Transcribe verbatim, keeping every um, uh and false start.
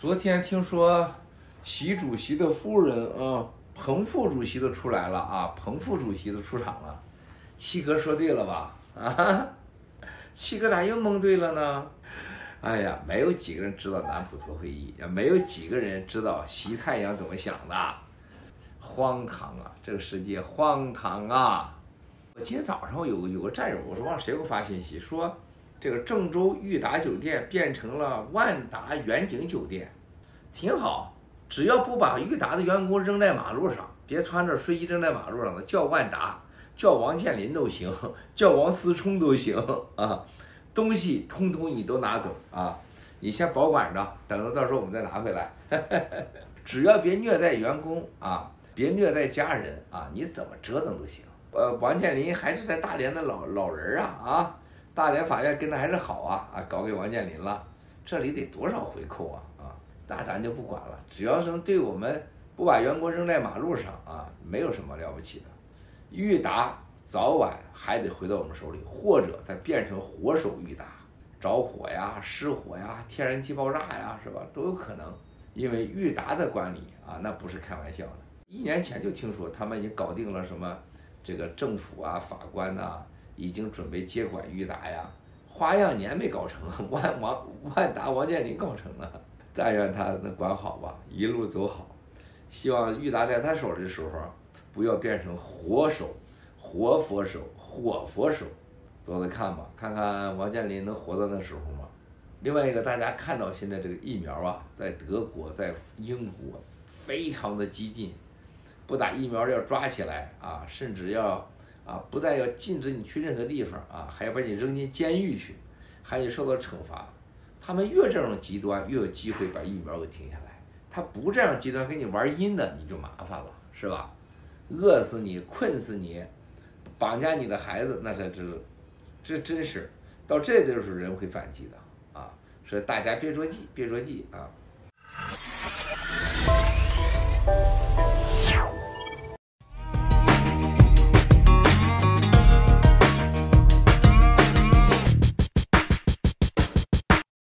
昨天听说习主席的夫人啊，彭副主席都出来了啊，彭副主席都出场了。七哥说对了吧？啊，七哥咋又蒙对了呢？哎呀，没有几个人知道南普陀会议，也没有几个人知道习太阳怎么想的，荒唐啊！这个世界荒唐啊！我今天早上有有个战友，我说忘了谁给我发信息说，这个郑州裕达酒店变成了万达远景酒店，挺好。只要不把裕达的员工扔在马路上，别穿着睡衣扔在马路上的，叫万达，叫王健林都行，叫王思聪都行啊。东西通通你都拿走啊，你先保管着，等着到时候我们再拿回来。只要别虐待员工啊，别虐待家人啊，你怎么折腾都行。呃，王健林还是在大连的老老人啊啊，大连法院跟他还是好啊啊，搞给王健林了，这里得多少回扣啊啊，那咱就不管了，只要是对我们不把员工扔在马路上啊，没有什么了不起的。裕达早晚还得回到我们手里，或者它变成活手裕达，着火呀、失火呀、天然气爆炸呀，是吧？都有可能。因为裕达的管理啊，那不是开玩笑的。一年前就听说他们已经搞定了什么，这个政府啊、法官呐、啊，已经准备接管裕达呀。花样年没搞成，万王万达王健林搞成了。但愿他能管好吧，一路走好。希望裕达在他手里的时候，不要变成活手。活佛手，火佛手，走着看吧，看看王健林能活到那时候吗？另外一个，大家看到现在这个疫苗啊，在德国、在英国非常的激进，不打疫苗要抓起来啊，甚至要啊，不但要禁止你去任何地方啊，还要把你扔进监狱去，还得受到惩罚。他们越这种极端，越有机会把疫苗给停下来。他不这样极端，跟你玩阴的，你就麻烦了，是吧？饿死你，困死你。绑架你的孩子，那才这这真是到这就是人会反击的啊！所以大家别着急，别着急啊！